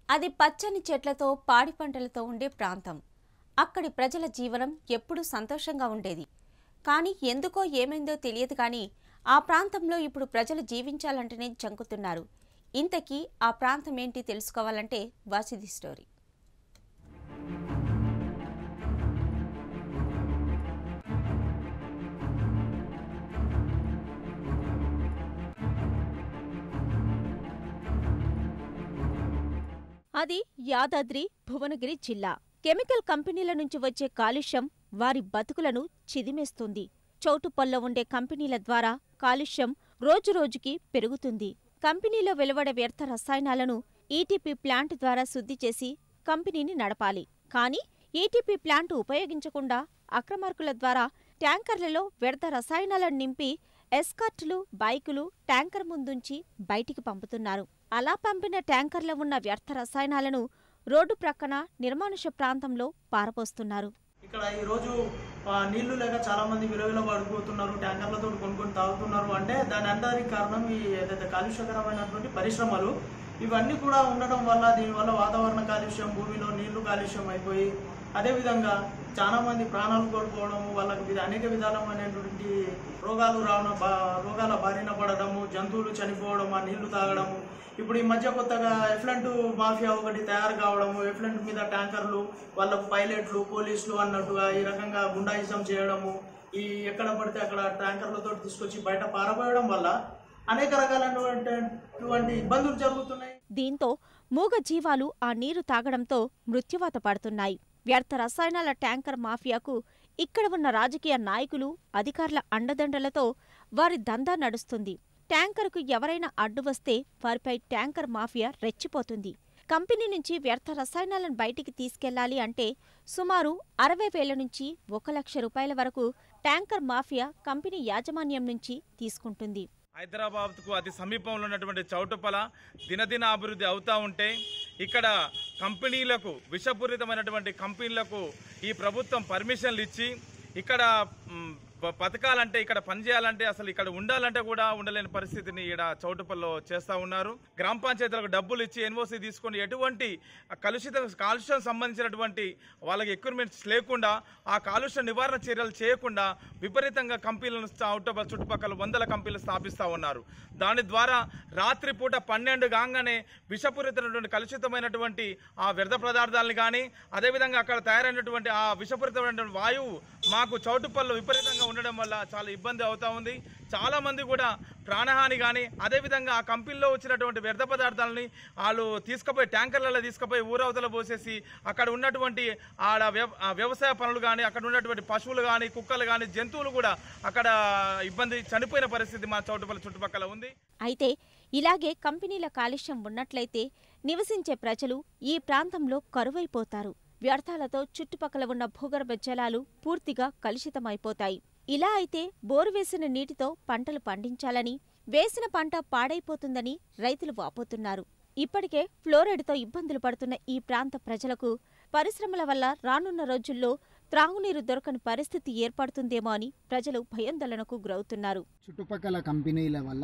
అది పచ్చని చెట్లతో పాడి పంటలతో ఉండే ప్రాంతం. అక్కడి ప్రజల జీవనం ఎప్పుడూ సంతోషంగా ఉండేది. కానీ ఎందుకో ఏమైందో తెలియదు కానీ ఆ ప్రాంతంలో ఇప్పుడు ప్రజలు జీవించాలంటేనే జంకుతున్నారు. ఇంతకీ ఆ ప్రాంతం ఏంటి తెలుసుకోవాలంటే వాసిది స్టోరీ. అది యాదాద్రి భువనగిరి జిల్లా. కెమికల్ కంపెనీల నుంచి వచ్చే కాలుష్యం వారి బతుకులను చిదిమేస్తుంది. చౌటుప్పల్లో ఉండే కంపెనీల ద్వారా కాలుష్యం రోజురోజుకి పెరుగుతుంది. కంపెనీలో వెలువడే వ్యర్థ రసాయనాలను ఈటీపీ ప్లాంట్ ద్వారా శుద్ధి చేసి కంపెనీని నడపాలి. కానీ ఈటీపీ ప్లాంట్ ఉపయోగించకుండా అక్రమార్కుల ద్వారా ట్యాంకర్లలో వ్యర్థ రసాయనాలను నింపి ఎస్కార్ట్లు, బైకులు ట్యాంకర్ ముందుంచి బయటికి పంపుతున్నారు. అలా పంపిన ట్యాంకర్లో ఉన్న వ్యర్థ రసాయనాలను రోడ్డు ప్రక్కన నిర్మానుష ప్రాంతంలో పారపోస్తున్నారు. ఇక్కడ ఈ రోజు నీళ్లు లేక చాలా మంది విలువలో పడిపోతున్నారు, ట్యాంకర్లతో కొనుక్కొని తాగుతున్నారు. అంటే దాని అందరికి కారణం ఈ ఏదైతే కాలుష్యకరమైనటువంటి పరిశ్రమలు ఇవన్నీ కూడా ఉండడం వల్ల దీనివల్ల వాతావరణ కాలుష్యం, భూమిలో నీళ్లు కాలుష్యం అయిపోయి అదేవిధంగా చాలా మంది ప్రాణాలు కోల్పోవడము, వాళ్ళకి అనేక విధాలమైనటువంటి రోగాలు రావడం, రోగాల బారిన పడడము, జంతువులు చనిపోవడం, ఆ నీళ్లు తాగడము. ఇప్పుడు ఈ మధ్య కొత్తగా ఎఫ్లెంట్ మాఫియా ఒకటి తయారు కావడము, ఎఫ్లెంట్ మీద ట్యాంకర్లు, వాళ్ళకు పైలట్లు, పోలీసులు అన్నట్టుగా ఈ రకంగా గుండాయిజం చేయడము, ఈ ఎక్కడ పడితే అక్కడ ట్యాంకర్లతో తీసుకొచ్చి బయట పారబోయడం వల్ల అనేక రకాలైనటువంటి ఇబ్బందులు జరుగుతున్నాయి. దీంతో మూగ జీవాలు ఆ నీరు తాగడంతో మృత్యువాత పడుతున్నాయి. వ్యర్థ రసాయనాల ట్యాంకర్ మాఫియాకు ఇక్కడ ఉన్న రాజకీయ నాయకులు, అధికారుల అండదండలతో వారి దందా నడుస్తుంది. ట్యాంకర్కు ఎవరైనా అడ్డు వస్తే వారిపై ట్యాంకర్ మాఫియా రెచ్చిపోతుంది. కంపెనీ నుంచి వ్యర్థ రసాయనాలను బయటికి తీసుకెళ్లాలి అంటే సుమారు 60,000 నుంచి 1,00,000 రూపాయల వరకు ట్యాంకర్ మాఫియా కంపెనీ యాజమాన్యం నుంచి తీసుకుంటుంది. హైదరాబాద్కు అతి సమీపంలో ఉన్నటువంటి చౌటుప్పల దినదిన అభివృద్ధి అవుతూ ఉంటే ఇక్కడ కంపెనీలకు, విషపూరితమైనటువంటి కంపెనీలకు ఈ ప్రభుత్వం పర్మిషన్లు ఇచ్చి ఇక్కడ బతకాలంటే, ఇక్కడ పనిచేయాలంటే, అసలు ఇక్కడ ఉండాలంటే కూడా ఉండలేని పరిస్థితిని ఇక్కడ చౌటుప్పల్లో చేస్తూ ఉన్నారు. గ్రామ పంచాయతీలకు డబ్బులు ఇచ్చి ఎన్ఓసి తీసుకొని ఎటువంటి కాలుష్యం సంబంధించినటువంటి వాళ్ళకి ఎక్విప్మెంట్స్ లేకుండా, ఆ కాలుష్య నివారణ చర్యలు చేయకుండా విపరీతంగా కంపెనీలను చౌటుప్పల్ చుట్టుపక్కల 100 కంపెనీలు స్థాపిస్తూ ఉన్నారు. దాని ద్వారా రాత్రిపూట 12 కాగానే విషపూరితమైనటువంటి కలుషితమైనటువంటి ఆ వ్యర్థ పదార్థాలను కానీ, అదేవిధంగా అక్కడ తయారైనటువంటి ఆ విషపూరితమైనటువంటి వాయువు మాకు చౌటుప్పల్లో విపరీతంగా ఉండడం వల్ల చాలా ఇబ్బంది అవుతా ఉంది. చాలా మంది కూడా ప్రాణహాని కానీ, అదేవిధంగా ఆ కంపెనీలో వచ్చినటువంటి వ్యర్థ పదార్థాలని వాళ్ళు తీసుకుపోయి ట్యాంకర్లలో తీసుకుపోయి ఊరవతల పోసేసి అక్కడ ఉన్నటువంటి వ్యవసాయ పనులు కానీ, అక్కడ ఉన్నటువంటి పశువులు కానీ, కుక్కలు కానీ, జంతువులు కూడా అక్కడ ఇబ్బంది చనిపోయిన పరిస్థితి మా చౌటుప్పల్ చుట్టుపక్కల ఉంది. అయితే ఇలాగే కంపెనీల కాలుష్యం ఉన్నట్లయితే నివసించే ప్రజలు ఈ ప్రాంతంలో కరువైపోతారు. వ్యర్థాలతో చుట్టుపక్కల ఉన్న భూగర్భ జలాలు పూర్తిగా కలుషితమైపోతాయి. ఇలా అయితే బోరు వేసిన నీటితో పంటలు పండించాలని, వేసిన పంట పాడైపోతుందని రైతులు వాపోతున్నారు. ఇప్పటికే ఫ్లోరైడ్తో ఇబ్బందులు పడుతున్న ఈ ప్రాంత ప్రజలకు పరిశ్రమల వల్ల రానున్న రోజుల్లో త్రాగునీరు దొరకని పరిస్థితి ఏర్పడుతుందేమో అని ప్రజలు భయాందోళనకు గురవుతున్నారు. చుట్టుపక్కల కంపెనీల వల్ల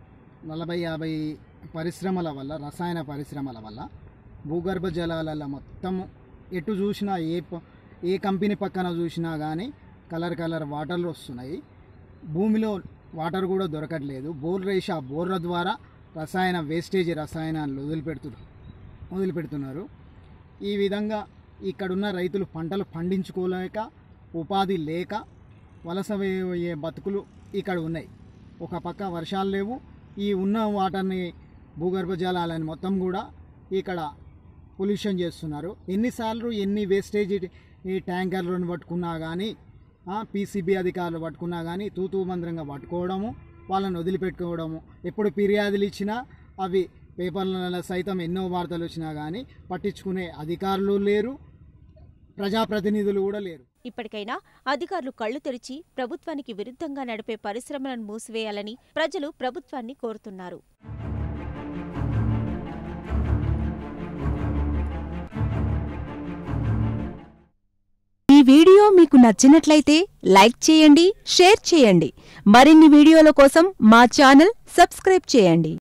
40-50 పరిశ్రమల వల్ల, రసాయన పరిశ్రమల వల్ల భూగర్భ జలాలలో మొత్తం ఎటు చూసినా ఏ కంపెనీ పక్కన చూసినా కానీ కలర్ వాటర్లు వస్తున్నాయి. భూమిలో వాటర్ కూడా దొరకట్లేదు. బోర్లు వేసి ఆ బోర్ల ద్వారా రసాయనాలు వదిలిపెడుతున్నారు. ఈ విధంగా ఇక్కడున్న రైతులు పంటలు పండించుకోలేక, ఉపాధి లేక వలసపోయే బతుకులు ఇక్కడ ఉన్నాయి. ఒక పక్క వర్షాలు లేవు. ఈ ఉన్న వాటర్ని, భూగర్భ జలాలని మొత్తం కూడా ఇక్కడ పొల్యూషన్ చేస్తున్నారు. ఎన్నిసార్లు ఎన్ని వేస్టేజ్ ఈ ట్యాంకర్లను పట్టుకున్నా కానీ, పీసీబీ అధికారులు పట్టుకున్నా కానీ తూతూ మంత్రంగా పట్టుకోవడము, వాళ్ళని వదిలిపెట్టుకోవడము. ఎప్పుడు ఫిర్యాదులు ఇచ్చినా అవి పేపర్లలో సైతం ఎన్నో వార్తలు వచ్చినా కానీ పట్టించుకునే అధికారులు లేరు, ప్రజాప్రతినిధులు కూడా లేరు. ఇప్పటికైనా అధికారులు కళ్లు తెరిచి ప్రభుత్వానికి విరుద్ధంగా నడిపే పరిశ్రమలను మూసివేయాలని ప్రజలు ప్రభుత్వాన్ని కోరుతున్నారు. ఈ వీడియో మీకు నచ్చినట్లయితే లైక్ చేయండి, షేర్ చేయండి. మరిన్ని వీడియోల కోసం మా ఛానల్ సబ్స్క్రైబ్ చేయండి.